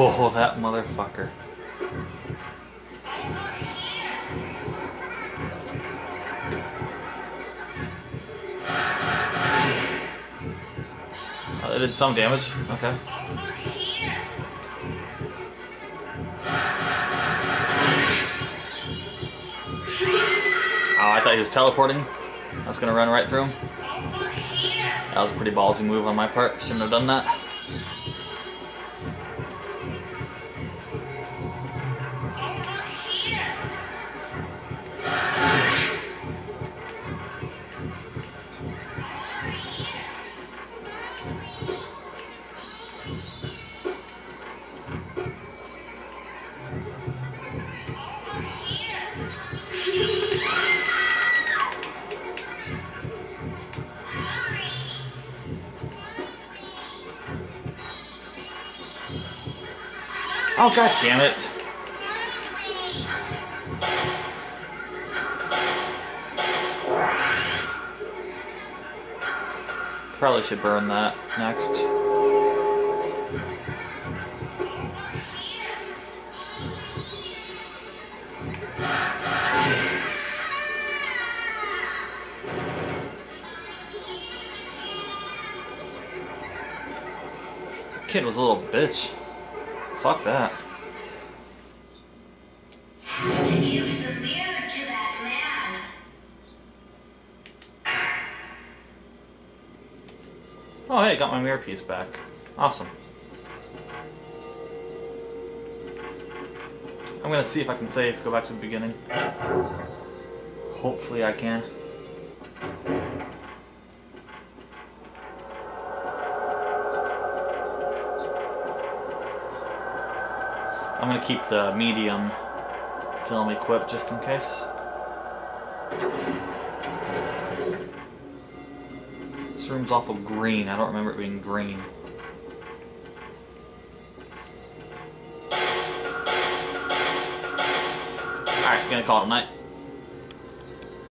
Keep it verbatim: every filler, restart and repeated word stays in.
Oh, that motherfucker. Oh, it did some damage. Okay. Oh, I thought he was teleporting. I was gonna run right through him. That was a pretty ballsy move on my part. Shouldn't have done that. Oh, god damn it. Probably should burn that next. Kid was a little bitch. Fuck that. You submitted to that man. Oh hey, got my mirror piece back. Awesome. I'm gonna see if I can save, go back to the beginning. Hopefully I can. I'm gonna keep the medium film equipped just in case. This room's awful green. I don't remember it being green. Alright, gonna call it a night.